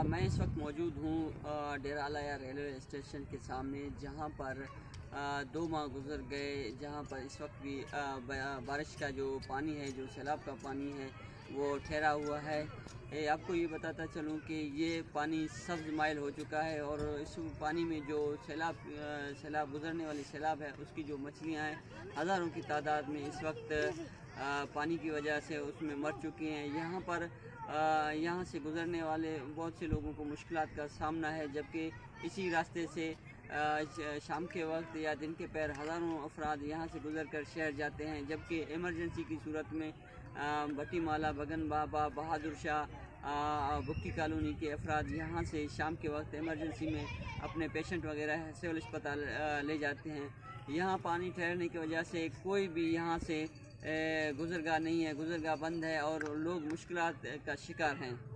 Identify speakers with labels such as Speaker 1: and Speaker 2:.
Speaker 1: मैं इस वक्त मौजूद हूँ डेरा आला रेलवे स्टेशन के सामने, जहाँ पर 2 माह गुजर गए, जहाँ पर इस वक्त भी बारिश का जो पानी है, जो सैलाब का पानी है, वो ठहरा हुआ है। आपको ये बताता चलूँ कि ये पानी सब्ज़ माइल हो चुका है और इस पानी में जो सैलाब गुजरने वाली सैलाब है, उसकी जो मछलियाँ हैं हज़ारों की तादाद में इस वक्त पानी की वजह से उसमें मर चुकी हैं। यहाँ से गुज़रने वाले बहुत से लोगों को मुश्किलात का सामना है, जबकि इसी रास्ते से शाम के वक्त या दिन के पैर हज़ारों अफराद यहाँ से गुज़र कर शहर जाते हैं, जबकि इमरजेंसी की सूरत में भट्टी माला, बगन बाबा, बहादुर शाह, बुक्की कॉलोनी के अफराद यहाँ से शाम के वक्त इमरजेंसी में अपने पेशेंट वगैरह सिविल अस्पताल ले जाते हैं। यहाँ पानी ठहरने की वजह से कोई भी यहाँ से गुज़रगाह नहीं है, गुज़रगाह बंद है और लोग मुश्किलात का शिकार हैं।